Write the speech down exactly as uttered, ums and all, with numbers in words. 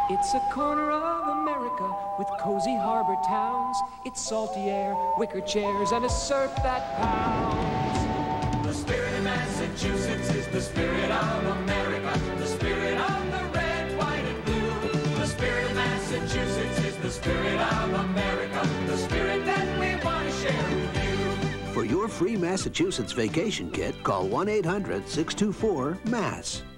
It's a corner of America with cozy harbor towns. It's salty air, wicker chairs, and a surf that pounds. The spirit of Massachusetts is the spirit of America. The spirit of the red, white, and blue. The spirit of Massachusetts is the spirit of America. The spirit that we want to share with you. For your free Massachusetts vacation kit, call one eight hundred, six two four, M A S S.